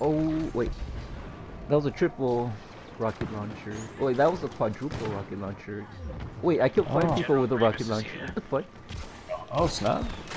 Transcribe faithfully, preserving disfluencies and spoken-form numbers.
Oh, wait. That was a triple rocket launcher. Oh, wait, that was a quadruple rocket launcher. Wait, I killed five Oh. people with a rocket launcher. What the fuck? Oh snap!